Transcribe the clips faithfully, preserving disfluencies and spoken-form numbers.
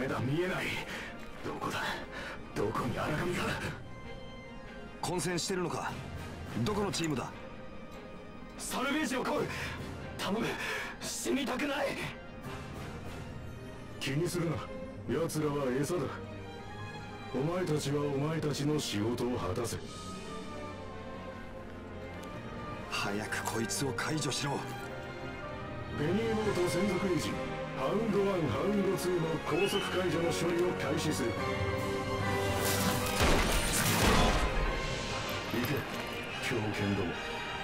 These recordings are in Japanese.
メだ、見えない。どこだ、どこに荒神が。 混戦してるのか。どこのチームだ。 サルベージを来い。頼む、死にたくない。気にするな、奴らは餌だ。お前たちはお前たちの仕事を果たせ。 早くこいつを解除しろ。 ベニーボート専属エイジ、ハウンドワン、ハウンドツーの高速解除の処理を開始する。行け、狂犬ども。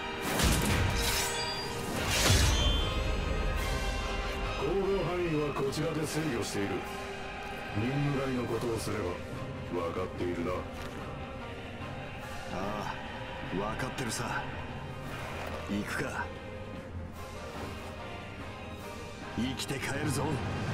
行動範囲はこちらで制御している。任務外のことをすれば分かっているな。 ああ、分かってるさ。行くか。生きて帰るぞ。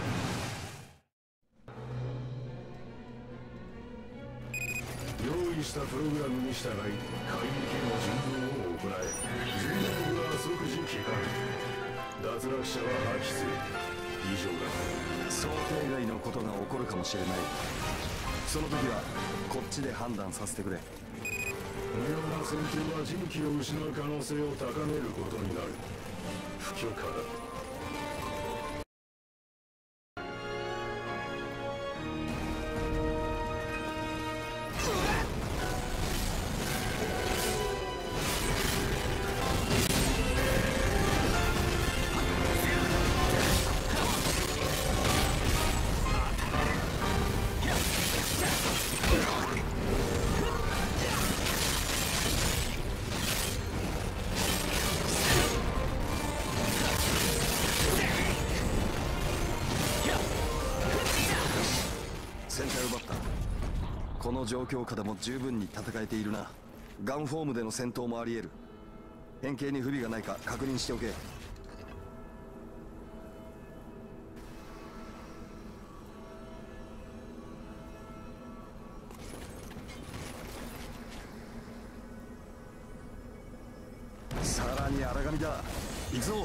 用意したプログラムに従い海域への尋問を行え。尋問部は即時帰還。脱落者は破棄する。以上だ。 想定外のことが起こるかもしれない。その時はこっちで判断させてくれ。 無用な戦闘は人気を失う可能性を高めることになる。不許可だ。 戦隊奪った。この状況下でも十分に戦えているな。ガンフォームでの戦闘もあり得る。変形に不備がないか確認しておけ。さらに荒神だ。行くぞ。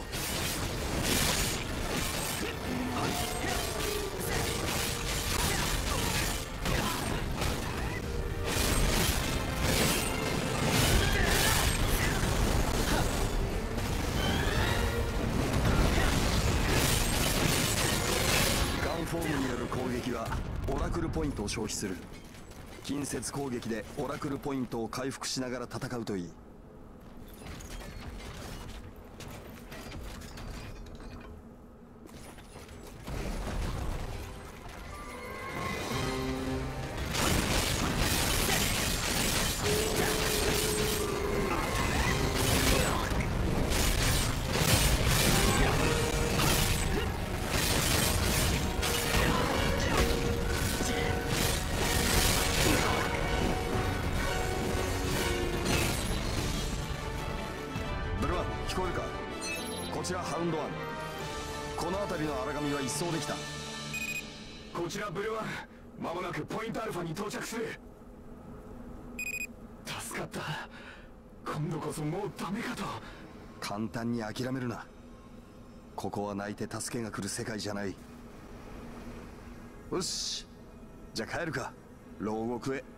フォームによる攻撃はオラクルポイントを消費する。近接攻撃でオラクルポイントを回復しながら戦うといい。こちらハウンドワン。この辺りの荒神は一掃できた。 こちらブルワン、間もなくポイントアルファに到着する。助かった。今度こそもうダメかと。 簡単に諦めるな。ここは泣いて助けが来る世界じゃない。よし、じゃあ帰るか、牢獄へ。